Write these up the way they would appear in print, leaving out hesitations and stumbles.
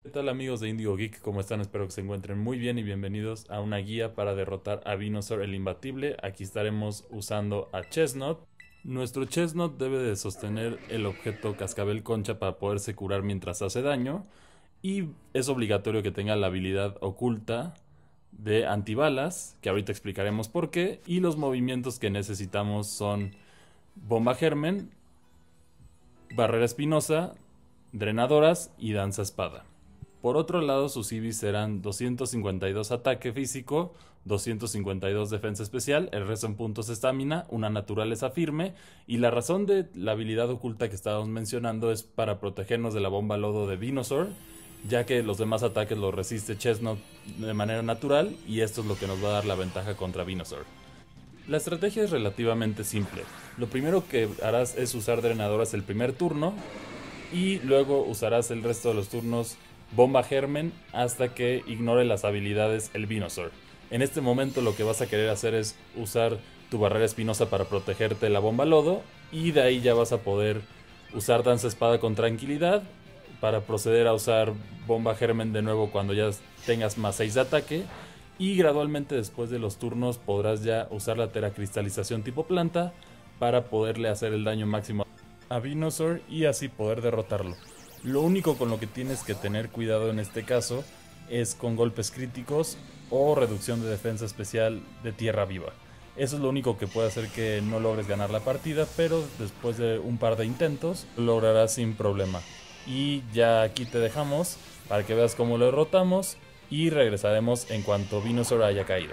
¿Qué tal amigos de Indigo Geek? ¿Cómo están? Espero que se encuentren muy bien y bienvenidos a una guía para derrotar a Venusaur el imbatible. Aquí estaremos usando a Chestnut. Nuestro Chestnut debe de sostener el objeto cascabel concha para poderse curar mientras hace daño. Y es obligatorio que tenga la habilidad oculta de antibalas, que ahorita explicaremos por qué. Y los movimientos que necesitamos son bomba germen, barrera espinosa, drenadoras y danza espada. Por otro lado, sus IVs serán 252 ataque físico, 252 defensa especial, el resto en puntos estamina, una naturaleza firme, y la razón de la habilidad oculta que estábamos mencionando es para protegernos de la bomba lodo de Venusaur, ya que los demás ataques los resiste Chestnut de manera natural, y esto es lo que nos va a dar la ventaja contra Venusaur. La estrategia es relativamente simple. Lo primero que harás es usar drenadoras el primer turno, y luego usarás el resto de los turnos bomba germen hasta que ignore las habilidades el Venusaur. En este momento lo que vas a querer hacer es usar tu barrera espinosa para protegerte de la bomba lodo, y de ahí ya vas a poder usar danza espada con tranquilidad para proceder a usar bomba germen de nuevo cuando ya tengas más 6 de ataque, y gradualmente después de los turnos podrás ya usar la teracristalización tipo planta para poderle hacer el daño máximo a Venusaur y así poder derrotarlo. Lo único con lo que tienes que tener cuidado en este caso es con golpes críticos o reducción de defensa especial de tierra viva. Eso es lo único que puede hacer que no logres ganar la partida, pero después de un par de intentos lo lograrás sin problema. Y ya aquí te dejamos para que veas cómo lo derrotamos y regresaremos en cuanto Venusaur haya caído.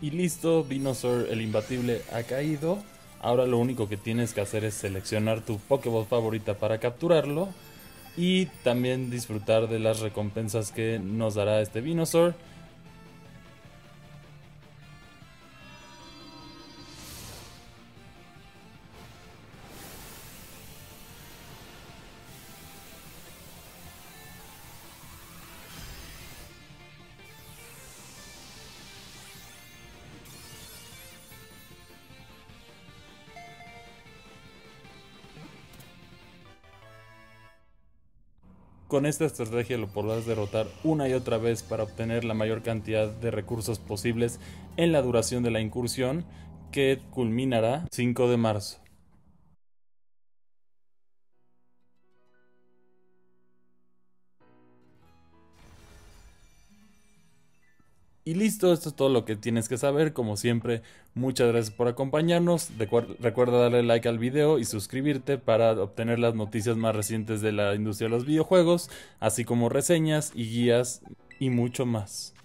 Y listo, Venusaur el imbatible ha caído. Ahora lo único que tienes que hacer es seleccionar tu Pokéball favorita para capturarlo. Y también disfrutar de las recompensas que nos dará este Venusaur. Con esta estrategia lo podrás derrotar una y otra vez para obtener la mayor cantidad de recursos posibles en la duración de la incursión, que culminará 5 de marzo. Y listo, esto es todo lo que tienes que saber. Como siempre, muchas gracias por acompañarnos. Recuerda darle like al video y suscribirte para obtener las noticias más recientes de la industria de los videojuegos, así como reseñas y guías y mucho más.